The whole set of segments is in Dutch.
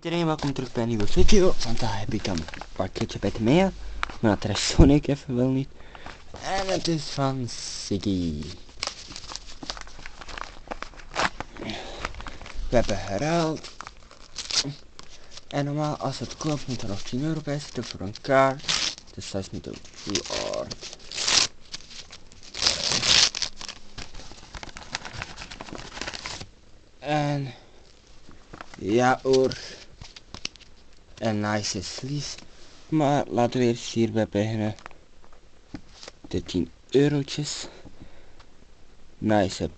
iedereen, welkom terug bij een nieuwe video. Vandaag heb ik dan een pakketje bij de mail, maar dat treft Sonic even wel niet. En het is van Siggy. We hebben geruild. En normaal als het klopt moet er nog 10 euro bij zitten voor een kaart. Dus dat is niet ook hard. En ja hoor. En nice sleeve. Maar laten we eerst hierbij beginnen. De 10 eurotjes. Nice.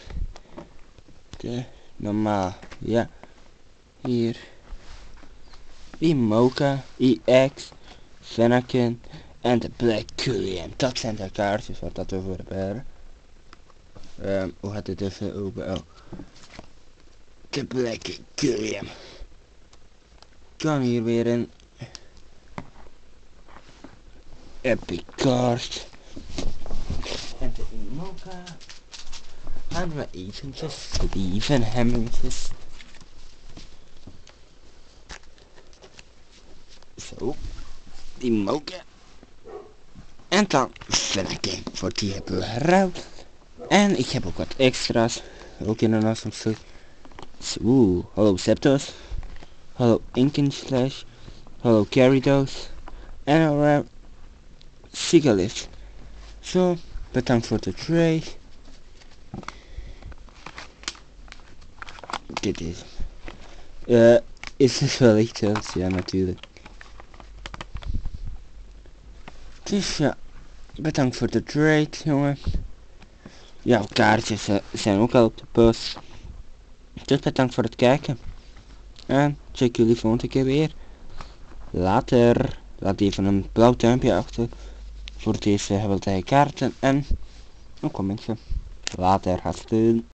De normaal. Ja. Hier. Die Mocha. EX. Fennekin. En de Black Cullian. Dat zijn de kaartjes wat dat we voor hebben. Hoe gaat het even open? Oh. De Black Cullian. Kan hier weer een epic card. En de Mocha. Gaan we eventjes even hemmetjes. Zo. Die Mocha. En dan Fennekin. Voor die hebben we geruild. En ik heb ook wat extra's. Ook in een awesome stuk. Oeh, hallo Septos. Hallo Inkenslash. Hallo Gyarados. En een rare Sigalith. Zo, bedankt voor de trade. Dit is het wel echt zelfs, ja natuurlijk. Dus ja, bedankt voor de trade, jongen. Ja, kaartjes zijn ook al op de post. Dus bedankt voor het kijken. En check jullie volgende keer weer. Later. Laat even een blauw duimpje achter. Voor deze geweldige kaarten. En een commentje. Later, hartstikke.